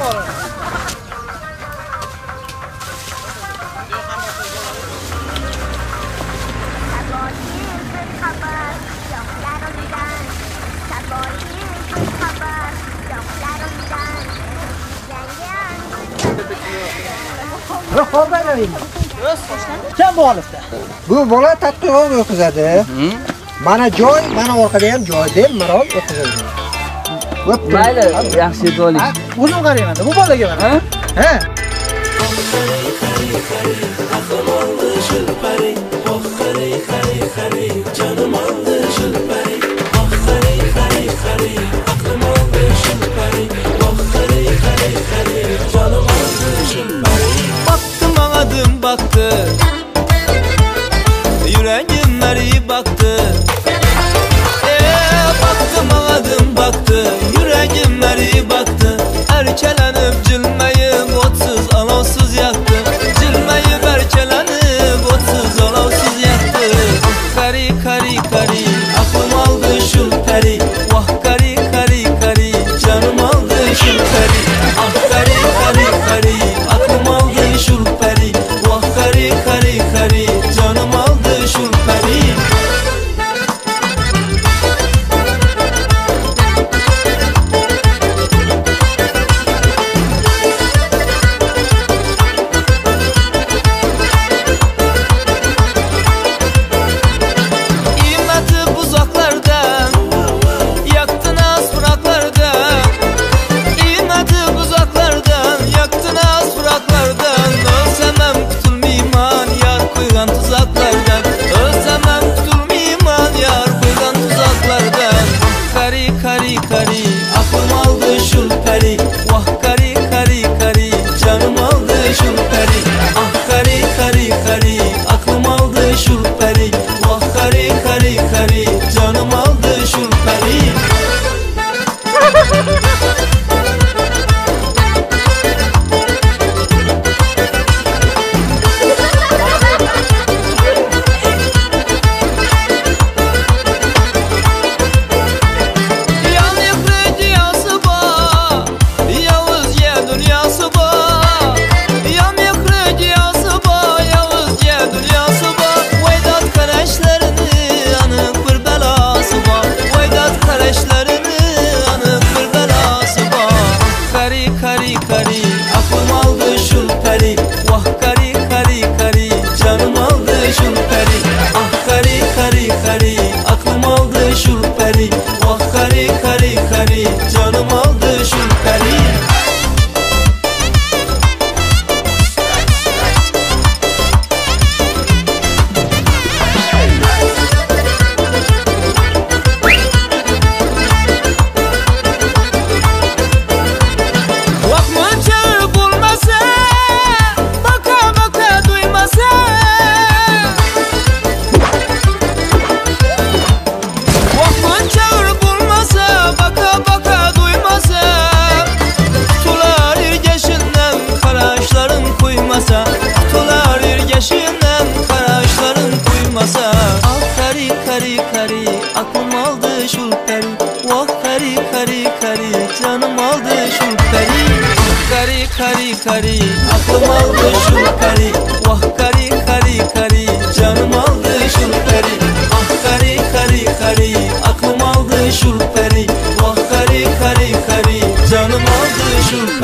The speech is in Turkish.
Kim bu olibdi? Bu bola tadqiqot o'tkazadi. Mana joy, mana orqada ham joy deb marol o'tkazadi. Mayli, yaxshi bo'ling. O'zim qarayman. Bu bolaga mana. Ha? Baktım ağadım baktı, yüreğim meri baktı. Baktım ağadım baktı, yüreğim meri baktı. Erkelenip cılmayıp otsuz alavsuz yaktı. Cılmayıp erkelenip otsuz alavsuz yaktı. Ah kari kari kari, aklım aldı şu peri. Vah kari kari kari, canım aldı şu peri. Ah kari kari kari, aklım aldı şu peri. Vah kari kari kari, canım aldı şu peri. İmmetip uzaklardan, yaktın az bıraklardan. İmmetip uzaklardan, yaktın az bıraklardan. Özlemem kutulmayman yar koygan tuzaklardan. Özlemem kutulmayman yar koygan tuzaklardan. Ah kari kari kari, aklım aldı şu peri. Vah kari kari kari, canım aldı şu peri. Ah kari kari kari, aklım aldı şu peri. Vah kari kari kari, canım aldı şu peri. Yanık dünyası var, Yavuz ye dünyası var. Yanık dünyası var, Yavuz ye dünyası var. Vedat kardeşlerini anık bir belası var. Vedat kardeşlerini anık bir belası var. Ah kari kari kari, aklım aldı şu peri. Vah kari kari kari, canım aldı şu peri. Ah kari kari kari, aklım aldı şu peri. Vah kari kari kari, canım aldı şu peri. Vakmı çağır bulmasa, baka baka duymasa. Vakmı çağır bulmasa, baka baka duymasa. Tutular irgeşinden karaşların kuymasa. Tutular irgeşinden karaşların kuymasa. Ah kari kari kari, aklım aldı şu peri. Vah kari kari kari, canım aldı şu peri. Ah kari kari kari, aklım aldı şu peri. Vah kari kari kari, canım aldı şu peri. Ah kari kari kari, aklım aldı şu peri. Vah kari kari kari, canım aldı şu peri.